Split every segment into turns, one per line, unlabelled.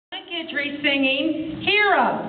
Guidry singing Hero.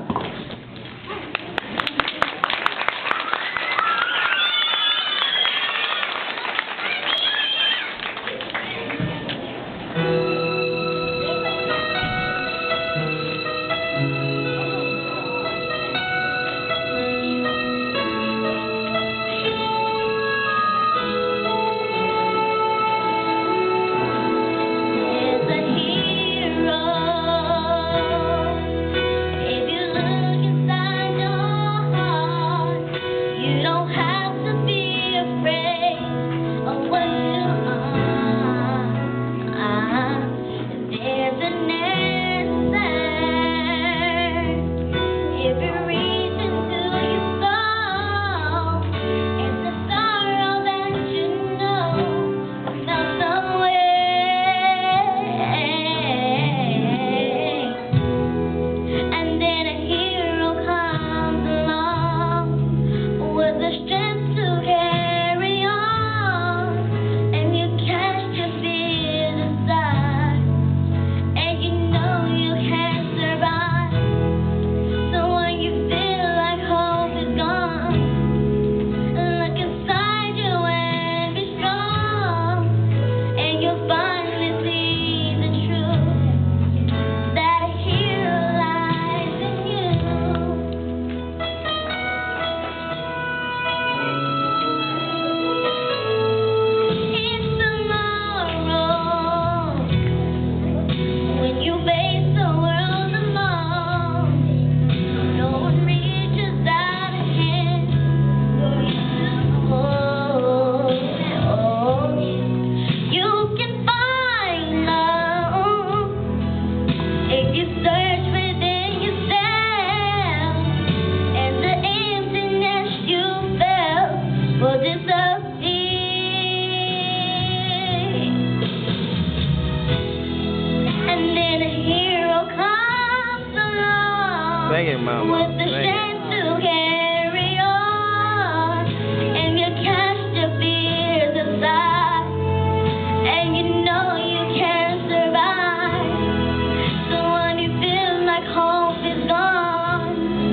Sing it, Mama.
With the strength to carry on, and you cast your fears aside, and you know you can survive. So when you feel like hope is gone,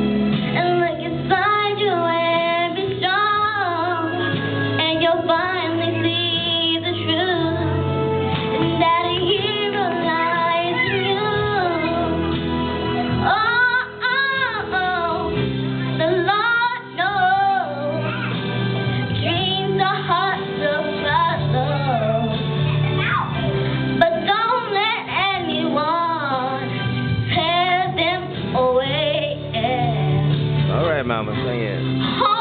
and look inside you and be strong, and you'll finally see the truth, and that a hero lies in you.
All right, Mama, sing it.